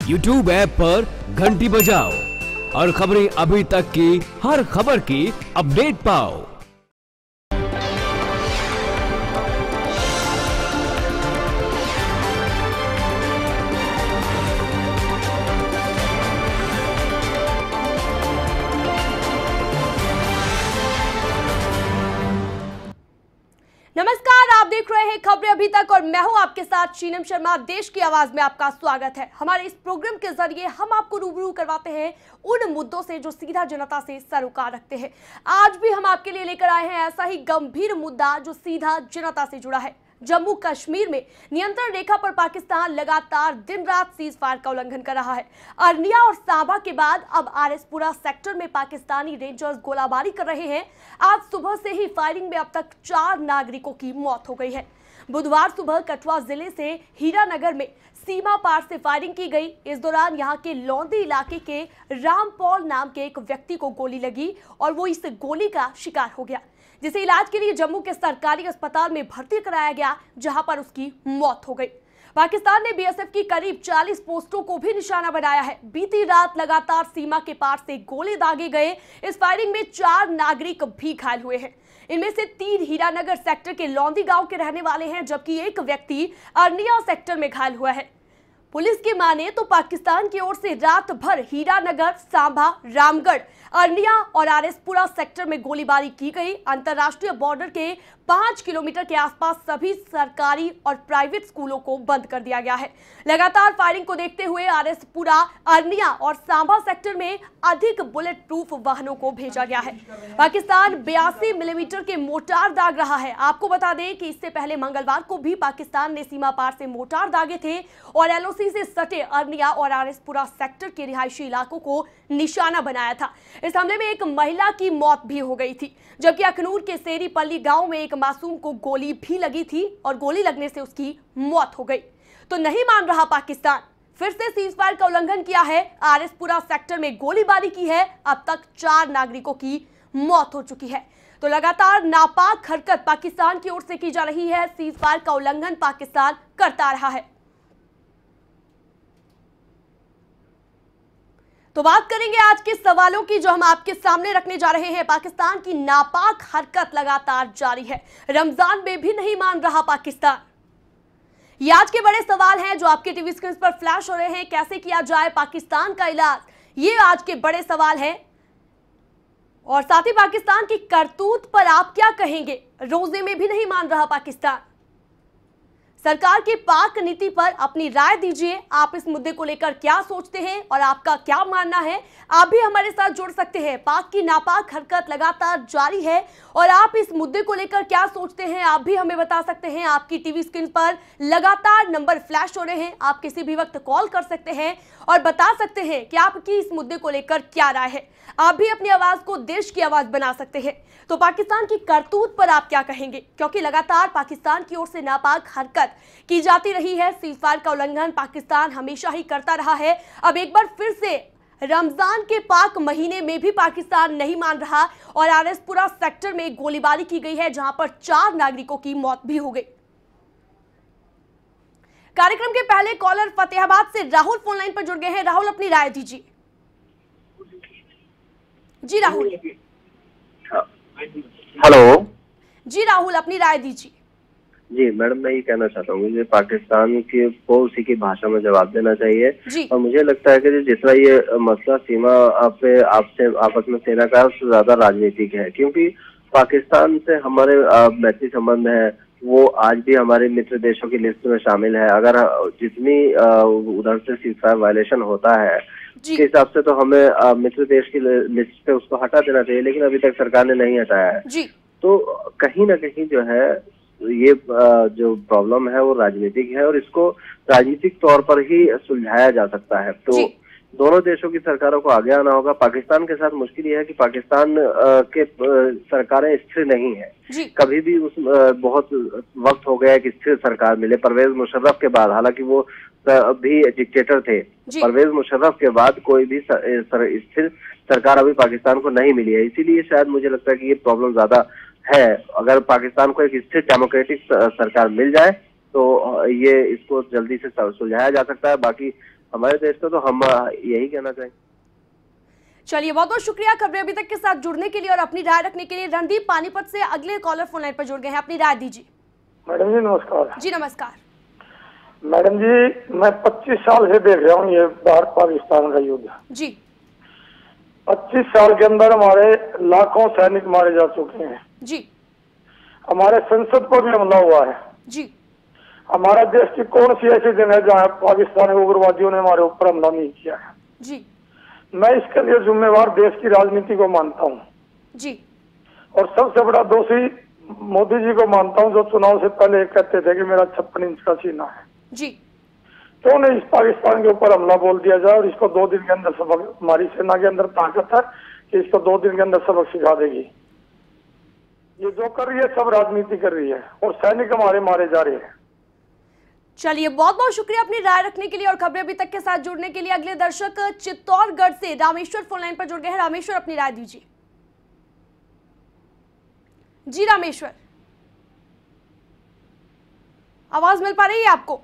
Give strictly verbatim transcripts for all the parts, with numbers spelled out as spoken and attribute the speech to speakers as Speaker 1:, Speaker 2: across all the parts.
Speaker 1: YouTube app पर घंटी बजाओ और खबरें अभी तक की हर खबर की अपडेट पाओ।
Speaker 2: नमस्कार, आप देख रहे हैं खबरें अभी तक और मैं हूं आपके साथ शीनम शर्मा। देश की आवाज में आपका स्वागत है। हमारे इस प्रोग्राम के जरिए हम आपको रूबरू करवाते हैं उन मुद्दों से जो सीधा जनता से सरोकार रखते हैं। आज भी हम आपके लिए लेकर आए हैं ऐसा ही गंभीर मुद्दा जो सीधा जनता से जुड़ा है। जम्मू कश्मीर में नियंत्रण रेखा पर पाकिस्तान लगातार दिन रात सीज फायर का उल्लंघन कर रहा है। अरनिया और सांबा के बाद अब आरएसपुरा सेक्टर में पाकिस्तानी रेंजर्स गोलाबारी कर रहे हैं। आज सुबह से ही फायरिंग में अब तक चार नागरिकों की मौत हो गई है। बुधवार सुबह कठुआ जिले से हीरानगर में सीमा पार से फायरिंग की गई। इस दौरान यहां के लौंदी इलाके के रामपॉल नाम के एक व्यक्ति को गोली लगी और वो इस गोली का शिकार हो गया, जिसे इलाज के लिए जम्मू के सरकारी अस्पताल में भर्ती कराया गया, जहां पर उसकी मौत हो गई। पाकिस्तान ने बीएसएफ की करीब चालीस पोस्टों को भी निशाना बनाया है। बीती रात लगातार सीमा के पार से गोले दागे गए। इस फायरिंग में चार नागरिक भी घायल हुए हैं। इनमें से तीन हीरानगर सेक्टर के लौंदी गांव के रहने वाले हैं, जबकि एक व्यक्ति अरनिया सेक्टर में घायल हुआ है। पुलिस की माने तो पाकिस्तान की ओर से रात भर हीरानगर, सांभा, रामगढ़, अरनिया और आरएसपुरा सेक्टर में गोलीबारी की गई। अंतर्राष्ट्रीय बॉर्डर के पांच किलोमीटर के आसपास सभी सरकारी और प्राइवेट स्कूलों को बंद कर दिया गया है। लगातार फायरिंग को देखते हुए आरएसपुरा, अरनिया और सांभा सेक्टर में अधिक बुलेट प्रूफ वाहनों को भेजा गया है। पाकिस्तान बयासी मिलीमीटर के मोर्टार दाग रहा है। आपको बता दें कि इससे पहले मंगलवार को भी पाकिस्तान ने सीमा पार से मोर्टार दागे थे और एलओसी से सटे अरनिया और आरएसपुरा सेक्टर के रिहायशी इलाकों को निशाना बनाया था। इस हमले में एक महिला की मौत भी हो गई थी, जबकि अखनूर के सेरीपल्ली गांव में एक मासूम को गोली भी लगी थी और गोली लगने से उसकी मौत हो गई। तो नहीं मान रहा पाकिस्तान, फिर से सीज फायर का उल्लंघन किया है, आरएसपुरा सेक्टर में गोलीबारी की है। अब तक चार नागरिकों की मौत हो चुकी है। तो लगातार नापाक हरकत पाकिस्तान की ओर से की जा रही है। सीज फायर का उल्लंघन पाकिस्तान करता रहा है। तो बात करेंगे आज के सवालों की जो हम आपके सामने रखने जा रहे हैं। पाकिस्तान की नापाक हरकत लगातार जारी है। रमजान में भी नहीं मान रहा पाकिस्तान। ये आज के बड़े सवाल हैं जो आपके टीवी स्क्रीन पर फ्लैश हो रहे हैं। कैसे किया जाए पाकिस्तान का इलाज, ये आज के बड़े सवाल हैं। और साथ ही पाकिस्तान की करतूत पर आप क्या कहेंगे? रोजे में भी नहीं मान रहा पाकिस्तान। सरकार की पाक नीति पर अपनी राय दीजिए। आप इस मुद्दे को लेकर क्या सोचते हैं और आपका क्या मानना है? आप भी हमारे साथ जुड़ सकते हैं। पाक की नापाक हरकत लगातार जारी है और आप इस मुद्दे को लेकर क्या सोचते हैं आप भी हमें बता सकते हैं। आपकी टीवी स्क्रीन पर लगातार नंबर फ्लैश हो रहे हैं। आप किसी भी वक्त कॉल कर सकते हैं और बता सकते हैं कि आपकी इस मुद्दे को लेकर क्या राय है। आप भी अपनी आवाज को देश की आवाज बना सकते हैं। तो पाकिस्तान की करतूत पर आप क्या कहेंगे? क्योंकि लगातार पाकिस्तान की ओर से नापाक हरकत की जाती रही है। सीज फायर का उल्लंघन पाकिस्तान हमेशा ही करता रहा है। अब एक बार फिर से रमजान के पाक महीने में भी पाकिस्तान नहीं मान रहा और आरएसपुरा सेक्टर में गोलीबारी की गई है, जहां पर चार नागरिकों की मौत भी हो गई। कार्यक्रम के पहले कॉलर फतेहाबाद से राहुल फोन लाइन पर जुड़ गए हैं। राहुल, अपनी राय दीजिए। जी राहुल।
Speaker 3: हेलो
Speaker 2: जी राहुल, अपनी राय दीजिए।
Speaker 3: जी मैडम, मैं ये कहना चाहता हूँ कि पाकिस्तान की को उसी की भाषा में जवाब देना चाहिए। और मुझे लगता है कि जितना ये मसला सीमा पे आपसे आपस में सेना का उससे ज्यादा राजनीतिक है, क्योंकि पाकिस्तान से हमारे मैत्री संबंध है वो आज भी हमारे मित्र देशों की लिस्ट में शामिल है। अगर जितनी उधर से सीज फायर वायलेशन होता है के हिसाब से तो हमें मित्र देश की लिस्ट पे उसको हटा देना चाहिए, लेकिन अभी तक सरकार ने नहीं हटाया है। जी। तो कहीं ना कहीं जो है ये जो प्रॉब्लम है वो राजनीतिक है और इसको राजनीतिक तौर पर ही सुलझाया जा सकता है। तो दोनों देशों की सरकारों को आगे आना होगा। पाकिस्तान के साथ मुश्किल ये है कि पाकिस्तान के सरकारें स्थिर नहीं है। कभी भी उस बहुत वक्त हो गया है कि स्थिर सरकार मिले। परवेज मुशर्रफ के बाद, हालांकि वो भी डिक्टेटर थे, परवेज मुशर्रफ के बाद कोई भी स्थिर सरकार अभी पाकिस्तान को नहीं मिली है। इसीलिए शायद मुझे लगता है कि ये प्रॉब्लम ज्यादा है। अगर पाकिस्तान को एक स्थिर डेमोक्रेटिक सरकार मिल जाए तो ये इसको जल्दी से सुलझाया जा सकता है। बाकी हमारे देश का, तो हम यही कहना चाहेंगे।
Speaker 2: चलिए, बहुत बहुत शुक्रिया खबरें अभी तक के साथ जुड़ने के लिए और अपनी राय रखने के लिए। रणदीप पानीपत से अगले कॉलर फोन लाइन पर जुड़ गए हैं, अपनी राय दीजिए।
Speaker 4: मैडम जी नमस्कार।
Speaker 2: जी नमस्कार।
Speaker 4: मैडम जी, मैं पच्चीस साल से देख रहा हूँ ये भारत पाकिस्तान का युद्ध
Speaker 2: जी।
Speaker 4: पच्चीस साल के अंदर हमारे लाखों सैनिक मारे जा चुके हैं
Speaker 2: जी।
Speaker 4: हमारे संसद पर भी हमला हुआ है
Speaker 2: जी।
Speaker 4: हमारा देश की कौन सी ऐसी जगह जहाँ पाकिस्तानी उग्रवादियों ने हमारे ऊपर हमला नहीं किया है?
Speaker 2: जी।
Speaker 4: मैं इसके लिए जिम्मेवार देश की राजनीति को मानता हूँ
Speaker 2: जी।
Speaker 4: और सबसे बड़ा दोषी मोदी जी को मानता हूँ, जो चुनाव से पहले कहते थे कि मेरा छप्पन इंच का सीना है।
Speaker 2: जी।
Speaker 4: क्यों नहीं इस पाकिस्तान के ऊपर हमला बोल दिया जाए और इसको दो दिन के अंदर सबक, हमारी सेना के अंदर ताकत है कि इसको दो दिन के अंदर सबक सिखा देगी। ये जो कर रही है सब राजनीति कर रही है और सैनिक हमारे मारे जा रहे हैं।
Speaker 2: चलिए, बहुत बहुत शुक्रिया अपनी राय रखने के लिए और खबरें अभी तक के साथ जुड़ने के लिए। अगले दर्शक चित्तौड़गढ़ से रामेश्वर फोन लाइन पर जुड़ गए हैं। रामेश्वर, अपनी राय दीजिए। जी रामेश्वर, आवाज मिल पा रही है आपको?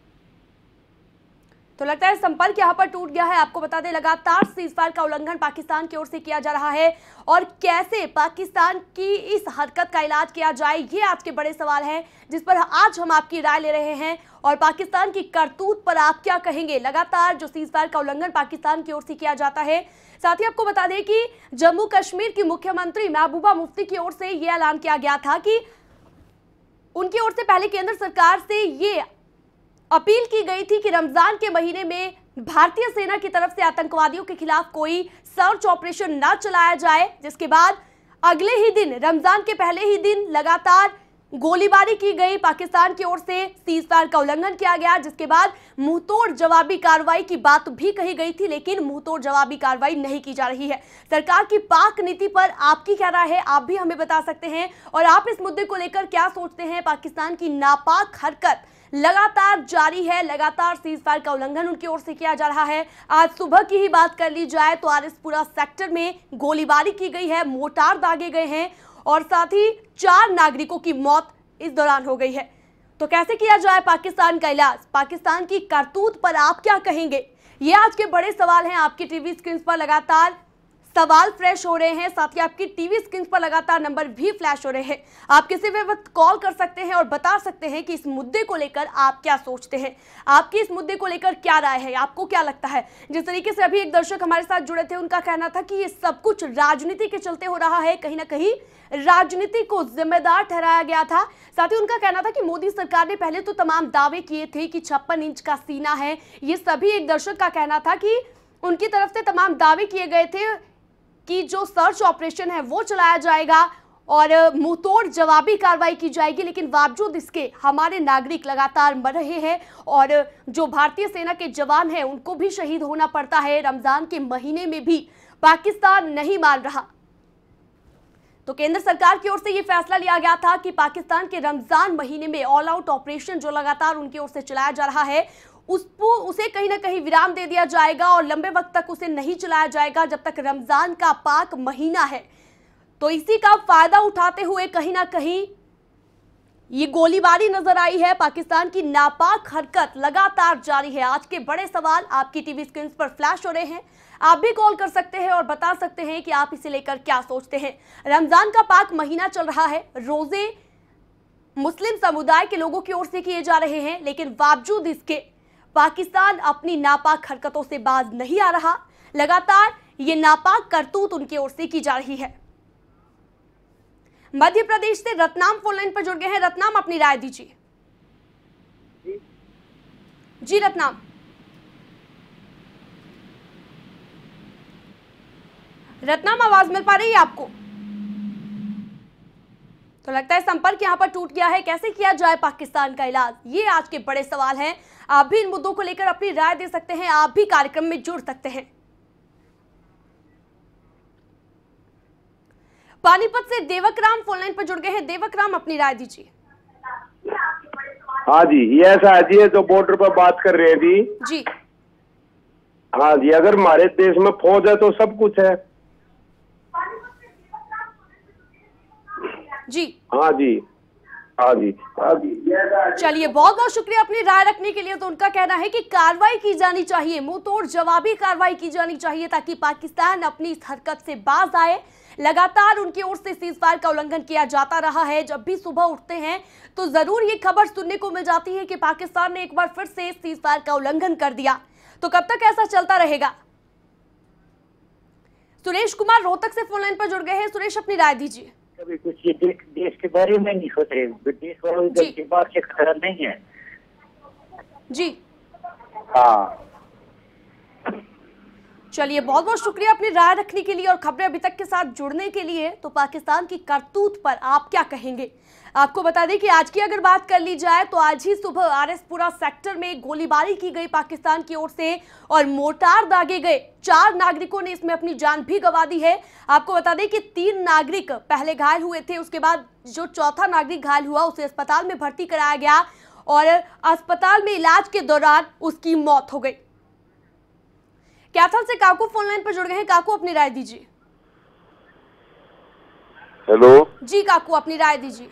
Speaker 2: तो लगता है संपर्क यहां पर टूट गया है। आपको बता दें, लगातार सीजफायर का उल्लंघन पाकिस्तान की ओर से किया जा रहा है और कैसे पाकिस्तान की इस हरकत का इलाज किया जाए, ये आज के बड़े सवाल हैं जिस पर आज हम आपकी राय ले रहे हैं। और पाकिस्तान की करतूत पर आप क्या कहेंगे? लगातार जो सीजफायर का उल्लंघन पाकिस्तान की ओर से किया जाता है। साथ ही आपको बता दें कि जम्मू कश्मीर की मुख्यमंत्री महबूबा मुफ्ती की ओर से यह ऐलान किया गया था कि उनकी ओर से पहले केंद्र सरकार से ये अपील की गई थी कि रमजान के महीने में भारतीय सेना की तरफ से आतंकवादियों के खिलाफ कोई सर्च ऑपरेशन न चलाया जाए, जिसके बाद अगले ही दिन, रमजान के पहले ही दिन लगातार गोलीबारी की गई। पाकिस्तान की ओर से सीजफायर का उल्लंघन किया गया, जिसके बाद मुंहतोड़ जवाबी कार्रवाई की बात भी कही गई थी, लेकिन मुंहतोड़ जवाबी कार्रवाई नहीं की जा रही है। सरकार की पाक नीति पर आपकी क्या राय है, आप भी हमें बता सकते हैं। और आप इस मुद्दे को लेकर क्या सोचते हैं? पाकिस्तान की नापाक हरकत लगातार जारी है, लगातार सीजफायर का उल्लंघन उनकी ओर से किया जा रहा है। आज सुबह की ही बात कर ली जाए तो आरएसपुरा सेक्टर में गोलीबारी की गई है, मोर्टार दागे गए हैं और साथ ही चार नागरिकों की मौत इस दौरान हो गई है। तो कैसे किया जाए पाकिस्तान का इलाज? पाकिस्तान की करतूत पर आप क्या कहेंगे? ये आज के बड़े सवाल हैं। आपकी टीवी स्क्रीन पर लगातार सवाल फ्लैश हो रहे हैं, साथ ही आपकी टीवी स्क्रीन पर लगातार नंबर भी फ्लैश हो रहे हैं। आप किसी भी वक्त कॉल कर सकते हैं और बता सकते हैं कि इस मुद्दे को लेकर आप क्या सोचते हैं, आपकी इस मुद्दे को लेकर क्या राय है, आपको क्या लगता है। जिस तरीके से अभी एक दर्शक हमारे साथ जुड़े थे, उनका कहना था कि ये सब कुछ राजनीति के चलते हो रहा है, कहीं ना कहीं राजनीति को जिम्मेदार ठहराया गया था। साथ ही उनका कहना था कि मोदी सरकार ने पहले तो तमाम दावे किए थे कि छप्पन इंच का सीना है, ये सभी एक दर्शक का कहना था कि उनकी तरफ से तमाम दावे किए गए थे कि जो सर्च ऑपरेशन है वो चलाया जाएगा और मुंहतोड़ जवाबी कार्रवाई की जाएगी, लेकिन बावजूद इसके हमारे नागरिक लगातार मर रहे हैं और जो भारतीय सेना के जवान हैं उनको भी शहीद होना पड़ता है। रमजान के महीने में भी पाकिस्तान नहीं मान रहा। तो केंद्र सरकार की ओर से ये फैसला लिया गया था कि पाकिस्तान के रमजान महीने में ऑल आउट ऑपरेशन जो लगातार उनकी ओर से चलाया जा रहा है उसको उसे कहीं ना कहीं विराम दे दिया जाएगा और लंबे वक्त तक उसे नहीं चलाया जाएगा जब तक रमजान का पाक महीना है। तो इसी का फायदा उठाते हुए कहीं ना कहीं ये गोलीबारी नजर आई है। पाकिस्तान की नापाक हरकत लगातार जारी है। आज के बड़े सवाल आपकी टीवी स्क्रीन पर फ्लैश हो रहे हैं। आप भी कॉल कर सकते हैं और बता सकते हैं कि आप इसे लेकर क्या सोचते हैं। रमजान का पाक महीना चल रहा है, रोजे मुस्लिम समुदाय के लोगों की ओर से किए जा रहे हैं, लेकिन बावजूद इसके पाकिस्तान अपनी नापाक हरकतों से बाज नहीं आ रहा। लगातार ये नापाक करतूत उनकी ओर से की जा रही है। मध्य प्रदेश से रतनाम फोन लाइन पर जुड़ गए हैं। रतनाम, अपनी राय दीजिए। जी रतनाम। रतनाम, आवाज मिल पा रही है आपको? तो लगता है संपर्क यहां पर टूट गया है। कैसे किया जाए पाकिस्तान का इलाज, ये आज के बड़े सवाल हैं। आप भी इन मुद्दों को लेकर अपनी राय दे सकते हैं, आप भी कार्यक्रम में जुड़ सकते हैं। पानीपत से देवकराम फोन लाइन पर जुड़ गए हैं। देवकराम, अपनी राय दीजिए।
Speaker 5: हाँ जी, ये ऐसा है जी, जो बॉर्डर पर बात कर रहे हैं जी
Speaker 2: जी
Speaker 5: हाँ जी, अगर हमारे देश में फौज है तो सब कुछ है
Speaker 2: जी।
Speaker 5: हाँ जी, हाँ जी, हाँ जी।
Speaker 2: चलिए, बहुत बहुत शुक्रिया अपनी राय रखने के लिए। तो उनका कहना है कि कार्रवाई की जानी चाहिए, मुंह तोड़ जवाबी कार्रवाई की जानी चाहिए, ताकि पाकिस्तान अपनी इस हरकत से बाज आए। लगातार उनकी ओर से सीज फायर का उल्लंघन किया जाता रहा है। जब भी सुबह उठते हैं तो जरूर ये खबर सुनने को मिल जाती है कि पाकिस्तान ने एक बार फिर से सीज फायर का उल्लंघन कर दिया। तो कब तक ऐसा चलता रहेगा? सुरेश कुमार रोहतक से फोन लाइन पर जुड़ गए हैं। सुरेश, अपनी राय दीजिए।
Speaker 6: कभी कुछ ये देश, देश के बारे में नहीं सोच रहे, देश वालों के बात से खतरा नहीं है
Speaker 2: जी।
Speaker 6: हाँ,
Speaker 2: चलिए, बहुत बहुत शुक्रिया अपनी राय रखने के लिए और खबरें अभी तक के साथ जुड़ने के लिए। तो पाकिस्तान की करतूत पर आप क्या कहेंगे? आपको बता दें कि आज की अगर बात कर ली जाए तो आज ही सुबह आरएसपुरा सेक्टर में गोलीबारी की गई पाकिस्तान की ओर से और मोर्टार दागे गए। चार नागरिकों ने इसमें अपनी जान भी गंवा दी है। आपको बता दें कि तीन नागरिक पहले घायल हुए थे, उसके बाद जो चौथा नागरिक घायल हुआ उसे अस्पताल में भर्ती कराया गया और अस्पताल में इलाज के दौरान उसकी मौत हो गई। कैथल से काकू फोन लाइन पर जुड़ गए हैं। काकू, अपनी राय दीजिए।
Speaker 5: हेलो
Speaker 2: जी काकू, अपनी राय दीजिए।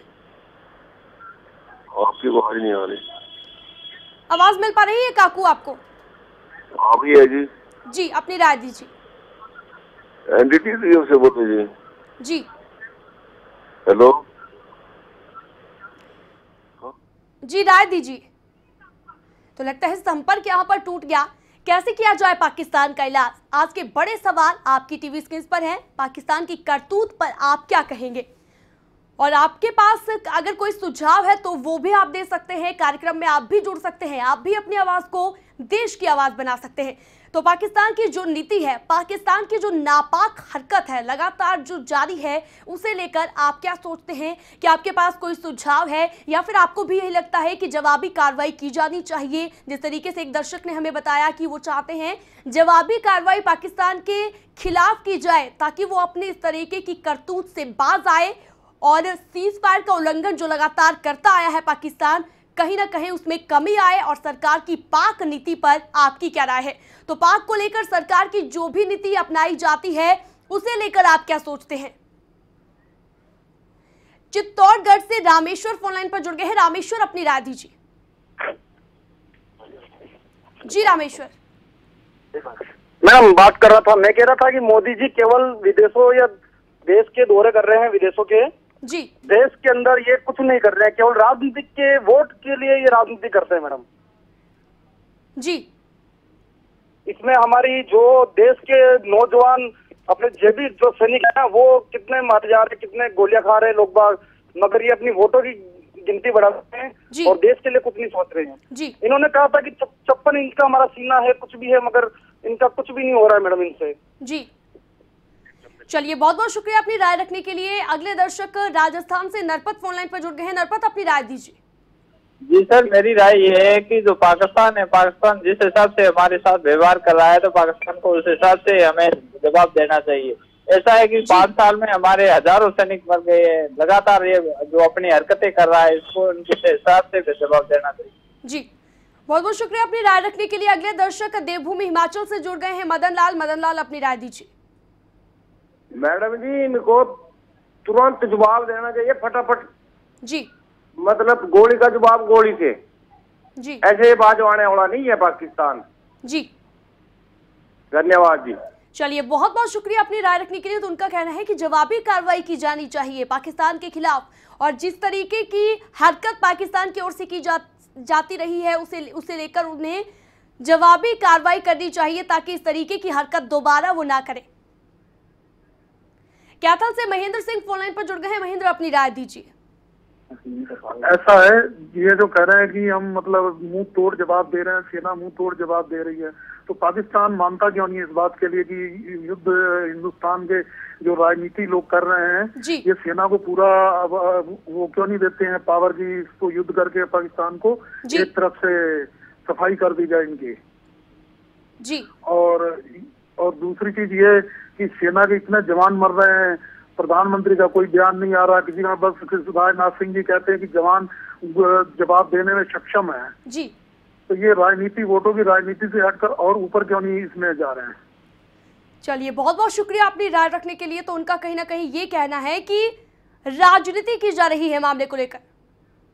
Speaker 5: आपकी आवाज नहीं आ रही।
Speaker 2: आवाज मिल पा रही है काकू आपको?
Speaker 5: हाँ भी है जी।
Speaker 2: जी, अपनी राय दीजिए।
Speaker 5: एनडीटीवी से बोल रहे जी।
Speaker 2: जी
Speaker 5: हेलो
Speaker 2: जी, राय दीजिए। तो लगता है संपर्क यहाँ पर टूट गया। कैसे किया जाए पाकिस्तान का इलाज? आज के बड़े सवाल आपकी टीवी स्क्रीन पर हैं। पाकिस्तान की करतूत पर आप क्या कहेंगे? और आपके पास अगर कोई सुझाव है तो वो भी आप दे सकते हैं। कार्यक्रम में आप भी जुड़ सकते हैं, आप भी अपनी आवाज को देश की आवाज बना सकते हैं। तो पाकिस्तान की जो नीति है, पाकिस्तान की जो नापाक हरकत है लगातार जो जारी है, उसे लेकर आप क्या सोचते हैं? कि आपके पास कोई सुझाव है या फिर आपको भी यही लगता है कि जवाबी कार्रवाई की जानी चाहिए? जिस तरीके से एक दर्शक ने हमें बताया कि वो चाहते हैं जवाबी कार्रवाई पाकिस्तान के खिलाफ की जाए ताकि वो अपने इस तरीके की करतूत से बाज आए और सीज फायर का उल्लंघन जो लगातार करता आया है पाकिस्तान, कहीं ना कहीं उसमें कमी आए। और सरकार की पाक नीति पर आपकी क्या राय है? तो पाक को लेकर सरकार की जो भी नीति अपनाई जाती है उसे लेकर आप क्या सोचते हैं? चित्तौड़गढ़ से रामेश्वर फोन लाइन पर जुड़ गए हैं। रामेश्वर, अपनी राय दीजिए। जी रामेश्वर।
Speaker 4: मैडम, बात कर रहा था, मैं कह रहा था कि मोदी जी केवल विदेशों या देश के दौरे कर रहे हैं, विदेशों के
Speaker 2: जी,
Speaker 4: देश के अंदर ये कुछ नहीं कर रहे हैं, केवल राजनीतिक के वोट के लिए ये राजनीति करते हैं मैडम
Speaker 2: जी।
Speaker 4: इसमें हमारी जो देश के नौजवान अपने जे भी जो सैनिक हैं वो कितने मारे जा रहे हैं, कितने गोलियां खा रहे हैं लोग बाग, मगर ये अपनी वोटों की गिनती बढ़ा रहे हैं और देश के लिए कुछ नहीं सोच रहे हैं
Speaker 2: जी।
Speaker 4: इन्होंने कहा था कि छप्पन इंच का हमारा सीना है, कुछ भी है, मगर इनका कुछ भी नहीं हो रहा है मैडम इनसे
Speaker 2: जी। चलिए, बहुत बहुत शुक्रिया अपनी राय रखने के लिए। अगले दर्शक राजस्थान से नरपत फोन लाइन पर जुड़ गए हैं। नरपत, अपनी राय दीजिए।
Speaker 7: जी सर, मेरी राय ये है कि जो पाकिस्तान है, पाकिस्तान जिस हिसाब से हमारे साथ व्यवहार कर रहा है तो पाकिस्तान को उस हिसाब से हमें जवाब देना चाहिए। ऐसा है कि पाँच साल में हमारे हजारों सैनिक मर गए हैं, लगातार ये जो अपनी हरकतें कर रहा है इसको उनके हिसाब से जवाब देना चाहिए।
Speaker 2: जी, बहुत बहुत शुक्रिया अपनी राय रखने के लिए। अगले दर्शक देवभूमि हिमाचल से जुड़ गए हैं मदन लाल। मदन लाल, अपनी राय दीजिए।
Speaker 5: मैडम जी, इनको तुरंत जवाब देना चाहिए, फटाफट
Speaker 2: जी।
Speaker 5: मतलब गोली का जवाब गोली से
Speaker 2: जी,
Speaker 5: ऐसे बाजवाने वाला नहीं है पाकिस्तान
Speaker 2: जी।
Speaker 5: धन्यवाद जी।
Speaker 2: चलिए, बहुत बहुत शुक्रिया अपनी राय रखने के लिए। तो उनका कहना है कि जवाबी कार्रवाई की जानी चाहिए पाकिस्तान के खिलाफ और जिस तरीके की हरकत पाकिस्तान की ओर से की जा, जाती रही है उसे उसे लेकर उन्हें जवाबी कार्रवाई करनी चाहिए ताकि इस तरीके की हरकत दोबारा वो ना करे। कैथल से महेंद्र सिंह फोन लाइन पर जुड़ गए हैं। महेंद्र, अपनी राय दीजिए।
Speaker 8: ऐसा है, ये जो कह रहे हैं कि हम मतलब मुंह तोड़ जवाब दे रहे हैं, सेना मुंह तोड़ जवाब दे रही है, तो पाकिस्तान मानता क्यों नहीं इस बात के लिए कि युद्ध हिंदुस्तान के जो राजनीति लोग कर रहे हैं ये सेना को पूरा वो क्यों नहीं देते हैं पावर की, इसको युद्ध करके पाकिस्तान को एक तरफ से सफाई कर दी जाए इनकी
Speaker 2: जी।
Speaker 8: और और दूसरी चीज ये कि सेना के इतने जवान मर रहे हैं, प्रधानमंत्री का कोई बयान नहीं आ रहा, किसी का बस राजनाथ सिंह जी कहते हैं कि जवान जवाब देने में सक्षम है
Speaker 2: जी।
Speaker 8: तो ये राजनीति, वोटों की राजनीति से हटकर और ऊपर क्यों नहीं इसमें जा रहे हैं?
Speaker 2: चलिए, बहुत बहुत शुक्रिया अपनी राय रखने के लिए। तो उनका कहीं ना कहीं ये कहना है कि राजनीति की जा रही है मामले को लेकर।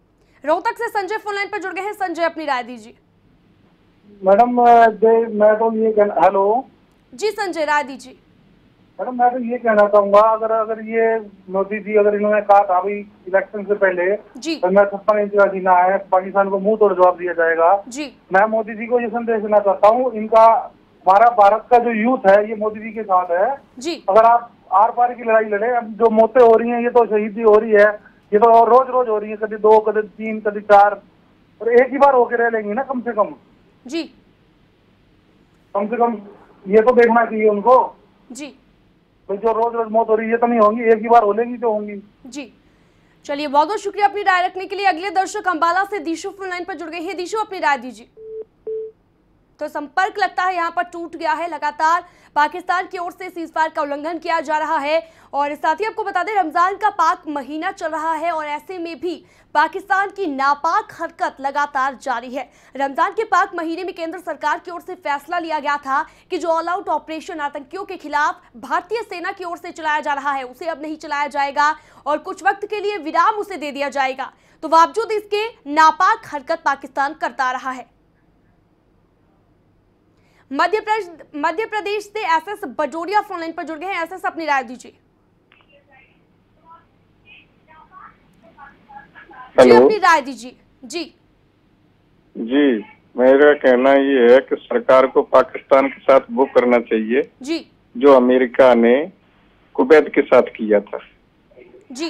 Speaker 2: रोहतक से संजय फोन लाइन पर जुड़ गए हैं। संजय, अपनी राय दीजिए।
Speaker 8: मैडम मैं तो ये कहना, हेलो
Speaker 2: जी संजय, राय दीजिए।
Speaker 8: मैडम मैं तो ये कहना चाहूंगा, अगर अगर ये मोदी जी अगर इन्होंने कहा था भाई इलेक्शन से पहले
Speaker 2: जी
Speaker 8: तो मैं छप्पन इंच का जीना है, पाकिस्तान को मुंह तोड़ जवाब दिया जाएगा
Speaker 2: जी।
Speaker 8: मैं मोदी जी को ये संदेश देना चाहता हूँ, इनका हमारा भारत का जो यूथ है ये मोदी जी के साथ है
Speaker 2: जी।
Speaker 8: अगर आप आर पार की लड़ाई लड़े, अब जो मौतें हो रही हैं ये तो शहीदी हो रही है, ये तो रोज रोज हो रही है, कभी दो कभी तीन कभी चार, और एक ही बार होके रह लेंगी ना कम से कम
Speaker 2: जी।
Speaker 8: कम से कम ये तो देखना चाहिए उनको
Speaker 2: जी।
Speaker 8: तो जो रोज रोज मौत हो रही है ये तो नहीं होंगी, एक ही बार हो लेंगी तो होंगी
Speaker 2: जी। चलिए, बहुत बहुत शुक्रिया अपनी राय रखने के लिए। अगले दर्शक अंबाला से दीशु फोन लाइन पर जुड़ गई है। दीशु, अपनी राय दीजिए। तो संपर्क लगता है यहाँ पर टूट गया है। लगातार पाकिस्तान की ओर से सीजफायर का उल्लंघन किया जा रहा है और साथ ही आपको बता दें रमजान का पाक महीना चल रहा है और ऐसे में भी पाकिस्तान की नापाक हरकत लगातार जारी है। रमजान के पाक महीने में केंद्र सरकार की ओर से फैसला लिया गया था कि जो ऑल आउट ऑपरेशन आतंकियों के खिलाफ भारतीय सेना की ओर से चलाया जा रहा है उसे अब नहीं चलाया जाएगा और कुछ वक्त के लिए विराम उसे दे दिया जाएगा। तो बावजूद इसके नापाक हरकत पाकिस्तान करता रहा है। मध्य प्रदेश मध्य प्रदेश से S S Bajoria phone line पर जुड़ गए हैं। एस एस, अपनी राय दीजिए। जी, अपनी राय दीजिए। जी
Speaker 9: जी, मेरा कहना ये है कि सरकार को पाकिस्तान के साथ वो करना चाहिए
Speaker 2: जी
Speaker 9: जो अमेरिका ने कुवैत के साथ किया था
Speaker 2: जी।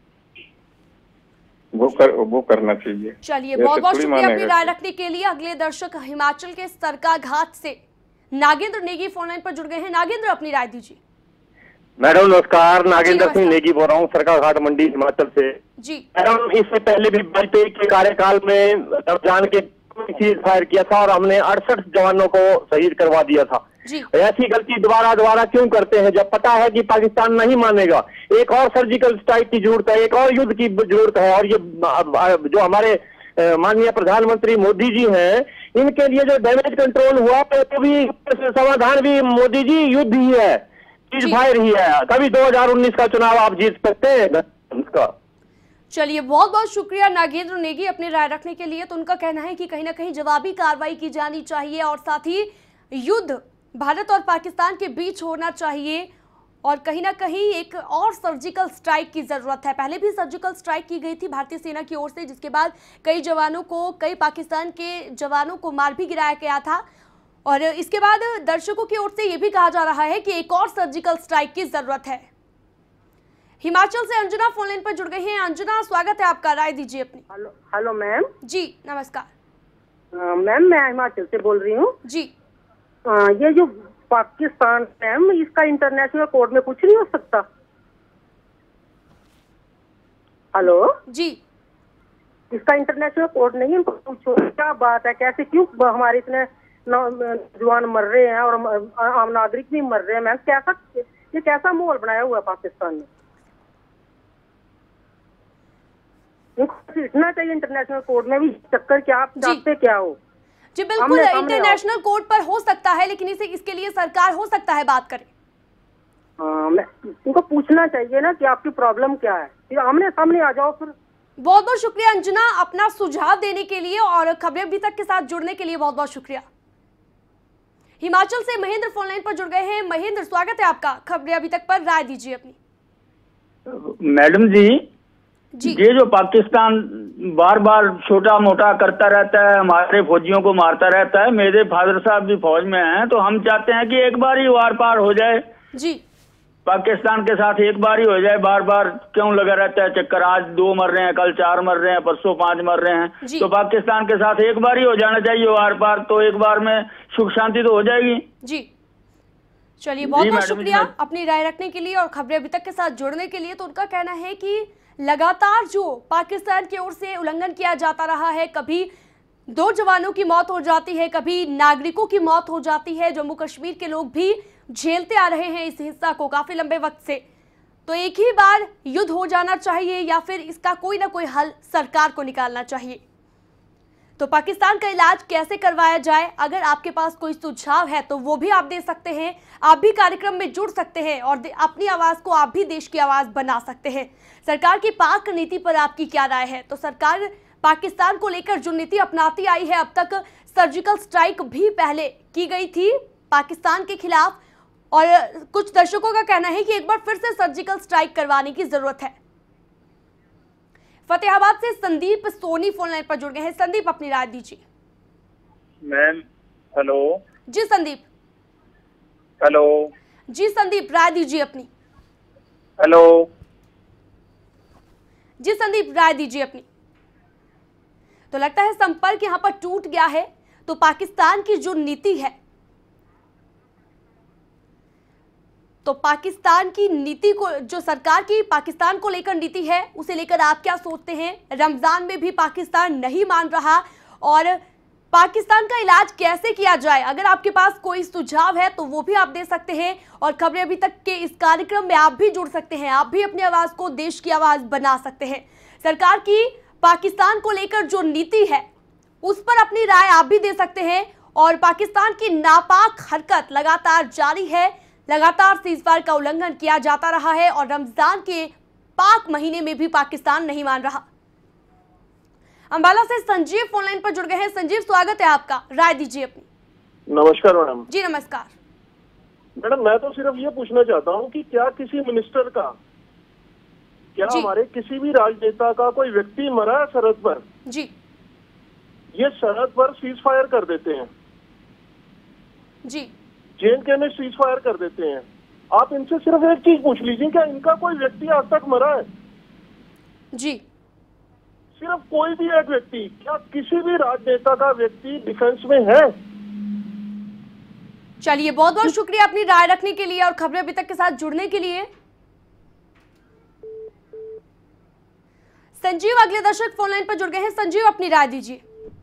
Speaker 9: वो कर वो करना चाहिए।
Speaker 2: चलिए, बहुत बहुत शुक्रिया अपनी राय रखने के लिए। अगले दर्शक हिमाचल के सरकाघाट से नागेंद्र नेगी फोन लाइन पर जुड़ गए हैं। नागेंद्र, अपनी राय दीजिए।
Speaker 10: मैडम नमस्कार, नागेंद्र सिंह नेगी बोल रहा हूँ, सरकाघाट मंडी हिमाचल से।
Speaker 2: जी
Speaker 10: मैडम, इससे पहले भी वाजपेयी के कार्यकाल में रमजान के सीज फायर किया था और हमने अड़सठ जवानों को शहीद करवा दिया था।
Speaker 2: जी।
Speaker 10: ऐसी गलती दोबारा दोबारा क्यों करते हैं जब पता है कि पाकिस्तान नहीं मानेगा। एक और सर्जिकल स्ट्राइक की जरूरत है, एक और युद्ध की जरूरत है और ये जो हमारे माननीय प्रधानमंत्री मोदी जी हैं इनके लिए जो डैमेज कंट्रोल हुआ तो भी समाधान भी मोदी जी युद्ध ही है, सीज फायर ही है। कभी दो हजार उन्नीस का चुनाव आप जीत सकते हैं।
Speaker 2: चलिए, बहुत बहुत शुक्रिया नागेंद्र नेगी अपनी राय रखने के लिए। तो उनका कहना है कि कहीं ना कहीं जवाबी कार्रवाई की जानी चाहिए और साथ ही युद्ध भारत और पाकिस्तान के बीच होना चाहिए और कहीं ना कहीं एक और सर्जिकल स्ट्राइक की जरूरत है। पहले भी सर्जिकल स्ट्राइक की गई थी भारतीय सेना की ओर से, जिसके बाद कई जवानों को कई पाकिस्तान के जवानों को मार भी गिराया गया था और इसके बाद दर्शकों की ओर से यह भी कहा जा रहा है कि एक और सर्जिकल स्ट्राइक की जरूरत है। हिमाचल से अंजना फोन लाइन पर जुड़ गई हैं। अंजना, स्वागत है आपका, राय दीजिए अपनी।
Speaker 11: Hello hello ma'am.
Speaker 2: जी नमस्कार
Speaker 11: मैम, मैं हिमाचल से बोल रही हूँ।
Speaker 2: जी
Speaker 11: आ, ये जो पाकिस्तान मैम, इसका इंटरनेशनल कोर्ट में कुछ नहीं हो सकता? हेलो
Speaker 2: जी,
Speaker 11: इसका इंटरनेशनल कोर्ट नहीं है, पूछो क्या बात है, कैसे क्यों हमारे इतने जवान मर रहे हैं और आम नागरिक भी मर रहे हैं मैम? कैसा ये कैसा माहौल बनाया हुआ है पाकिस्तान में? इतना चाहिए इंटरनेशनल कोर्ट में भी चक्कर, क्या आप चाहते क्या हो?
Speaker 2: जी बिल्कुल, इंटरनेशनल कोर्ट पर हो सकता है लेकिन इसे इसके लिए सरकार हो सकता है बात करे।
Speaker 11: हाँ, मैं उनको पूछना चाहिए ना कि आपकी प्रॉब्लम क्या है, फिर आमने सामने आ जाओ फिर।
Speaker 2: बहुत बहुत शुक्रिया अंजना अपना सुझाव देने के लिए और खबरें अभी तक के साथ जुड़ने के लिए बहुत बहुत शुक्रिया। हिमाचल से महेंद्र फोन लाइन पर जुड़ गए हैं। महेंद्र, स्वागत है आपका, खबरें अभी तक पर राय दीजिए अपनी।
Speaker 12: मैडम जी, जी ये जो पाकिस्तान बार बार छोटा मोटा करता रहता है, हमारे फौजियों को मारता रहता है, मेरे फादर साहब भी फौज में हैं, तो हम चाहते हैं कि एक बार ही वार पार हो जाए
Speaker 2: जी,
Speaker 12: पाकिस्तान के साथ एक बार ही हो जाए। बार बार क्यों लगा रहता है चक्कर, आज दो मर रहे हैं, कल चार मर रहे हैं, परसों पांच मर रहे हैं, तो पाकिस्तान के साथ एक बार ही हो जाना चाहिए वार पार, तो एक बार में सुख शांति तो हो जाएगी।
Speaker 2: जी चलिए, बहुत बहुत शुक्रिया अपनी राय रखने के लिए और खबरें अभी तक के साथ जुड़ने के लिए। तो उनका कहना है कि लगातार जो पाकिस्तान की ओर से उल्लंघन किया जाता रहा है, कभी दो जवानों की मौत हो जाती है, कभी नागरिकों की मौत हो जाती है, जम्मू कश्मीर के लोग भी झेलते आ रहे हैं इस हिस्सा को काफी लंबे वक्त से। तो एक ही बार युद्ध हो जाना चाहिए या फिर इसका कोई ना कोई हल सरकार को निकालना चाहिए। तो पाकिस्तान का इलाज कैसे करवाया जाए, अगर आपके पास कोई सुझाव है तो वो भी आप दे सकते हैं। आप भी कार्यक्रम में जुड़ सकते हैं और अपनी आवाज को आप भी देश की आवाज बना सकते हैं। सरकार की पाक नीति पर आपकी क्या राय है? तो सरकार पाकिस्तान को लेकर जो नीति अपनाती आई है, अब तक सर्जिकल स्ट्राइक भी पहले की गई थी पाकिस्तान के खिलाफ, और कुछ दर्शकों का कहना है कि एक बार फिर से सर्जिकल स्ट्राइक करवाने की जरूरत है। फतेहाबाद से संदीप सोनी फोन लाइन पर जुड़ गए हैं। संदीप, अपनी राय दीजिए।
Speaker 13: Ma'am hello.
Speaker 2: जी संदीप।
Speaker 13: हेलो।
Speaker 2: जी संदीप, राय दीजिए अपनी।
Speaker 13: हेलो।
Speaker 2: जी संदीप, राय दीजिए अपनी। तो लगता है संपर्क यहां पर टूट गया है। तो पाकिस्तान की जो नीति है, तो पाकिस्तान की नीति को, जो सरकार की पाकिस्तान को लेकर नीति है, उसे लेकर आप क्या सोचते हैं? रमजान में भी पाकिस्तान नहीं मान रहा, और पाकिस्तान का इलाज कैसे किया जाए? अगर आपके पास कोई सुझाव है तो वो भी आप दे सकते हैं, और खबरें अभी तक के इस कार्यक्रम में आप भी जुड़ सकते हैं। आप भी अपनी आवाज को देश की आवाज बना सकते हैं। सरकार की पाकिस्तान को लेकर जो नीति है उस पर अपनी राय आप भी दे सकते हैं। और पाकिस्तान की नापाक हरकत लगातार जारी है, लगातार सीजफायर का उल्लंघन किया जाता रहा है, और रमजान के पाक महीने में भी पाकिस्तान नहीं मान रहा। अंबाला से संजीव फोन लाइन पर जुड़ गए हैं। संजीव, स्वागत है आपका, राय दीजिए अपनी।
Speaker 14: नमस्कार मैडम।
Speaker 2: जी नमस्कार
Speaker 14: मैडम, मैं तो सिर्फ ये पूछना चाहता हूँ कि क्या किसी मिनिस्टर का, क्या हमारे किसी भी राजनेता का कोई व्यक्ति मरा है सरहद पर?
Speaker 2: जी।
Speaker 14: ये सरहद पर सीज फायर कर देते हैं
Speaker 2: जी,
Speaker 14: जे एंड के में सीज फायर कर देते हैं। आप इनसे सिर्फ एक चीज पूछ लीजिए, क्या इनका कोई व्यक्ति आज तक मरा है?
Speaker 2: जी।
Speaker 14: सिर्फ कोई भी एक व्यक्ति, क्या किसी भी राजनेता का व्यक्ति डिफेंस में है?
Speaker 2: चलिए, बहुत बहुत शुक्रिया अपनी राय रखने के लिए और खबरें अभी तक के साथ जुड़ने के लिए। संजीव अगले दर्शक फोन लाइन पर जुड़ गए हैं। संजीव, अपनी राय दीजिए।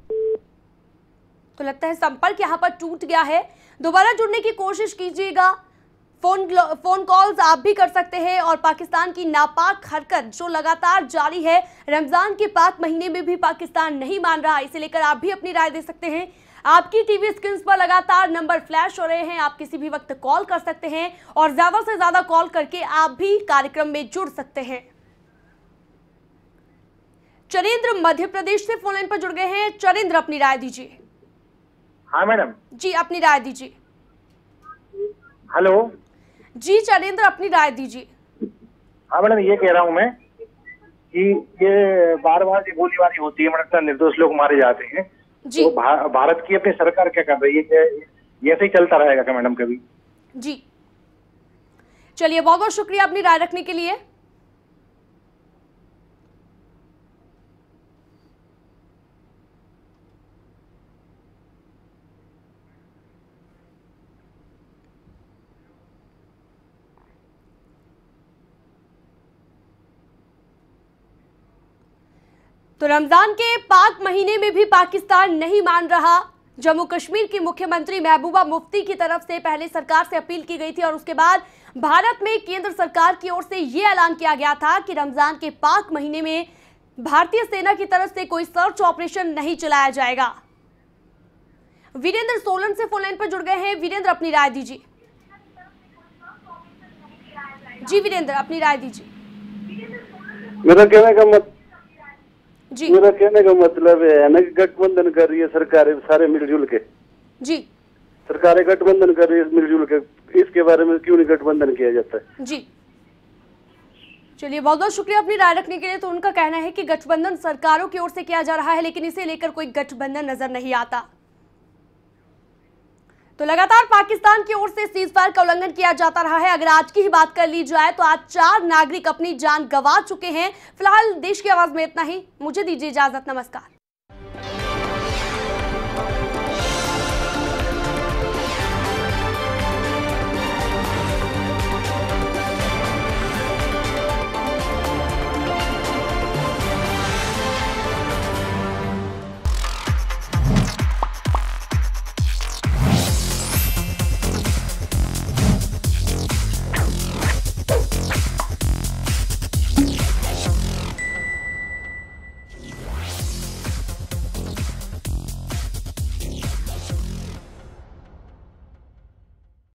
Speaker 2: तो लगता है संपर्क यहां पर टूट गया है। दोबारा जुड़ने की कोशिश कीजिएगा। फोन फोन कॉल्स आप भी कर सकते हैं। और पाकिस्तान की नापाक हरकत जो लगातार जारी है, रमजान के पाक महीने में भी पाकिस्तान नहीं मान रहा, इसे लेकर आप भी अपनी राय दे सकते हैं। आपकी टीवी स्क्रीन पर लगातार नंबर फ्लैश हो रहे हैं, आप किसी भी वक्त कॉल कर सकते हैं और ज्यादा से ज्यादा कॉल करके आप भी कार्यक्रम में जुड़ सकते हैं। चरेंद्र मध्य प्रदेश से फोन लाइन पर जुड़ गए हैं। चरेंद्र, अपनी राय दीजिए।
Speaker 15: हाँ मैडम।
Speaker 2: जी, अपनी राय दीजिए।
Speaker 15: हेलो।
Speaker 2: जी चरेंद्र, अपनी राय दीजिए।
Speaker 15: हाँ मैडम, ये कह रहा हूँ मैं कि ये बार बार जो गोलीबारी होती है, मतलब निर्दोष लोग मारे जाते हैं,
Speaker 2: जी।
Speaker 15: तो भा, भारत की अपनी सरकार क्या कर रही है? ये ऐसे ही चलता रहेगा क्या मैडम कभी?
Speaker 2: जी, चलिए, बहुत बहुत शुक्रिया अपनी राय रखने के लिए। तो रमजान के पाक महीने में भी पाकिस्तान नहीं मान रहा। जम्मू कश्मीर की मुख्यमंत्री महबूबा मुफ्ती की तरफ से पहले सरकार से अपील की गई थी, और उसके बाद भारत में केंद्र सरकार की ओर से यह ऐलान किया गया था कि रमजान के पाक महीने में भारतीय सेना की तरफ से कोई सर्च ऑपरेशन नहीं चलाया जाएगा। वीरेंद्र सोलन से फोन लाइन पर जुड़ गए हैं। वीरेंद्र, अपनी राय दीजिए। जी वीरेंद्र, अपनी राय दीजिए।
Speaker 16: मेरा कहने का मत
Speaker 2: जी
Speaker 16: मेरा कहने का मतलब है ना कि गठबंधन कर रही है सरकारें सारे मिलजुल के।
Speaker 2: जी,
Speaker 16: सरकारें गठबंधन कर रही है मिलजुल के, इसके बारे में क्यों नहीं गठबंधन किया जाता है?
Speaker 2: जी, चलिए, बहुत बहुत शुक्रिया अपनी राय रखने के लिए। तो उनका कहना है कि गठबंधन सरकारों की ओर से किया जा रहा है, लेकिन इसे लेकर कोई गठबंधन नजर नहीं आता। तो लगातार पाकिस्तान की ओर से सीजफायर का उल्लंघन किया जाता रहा है। अगर आज की ही बात कर ली जाए तो आज चार नागरिक अपनी जान गंवा चुके हैं। फिलहाल देश की आवाज में इतना ही। मुझे दीजिए इजाजत। नमस्कार।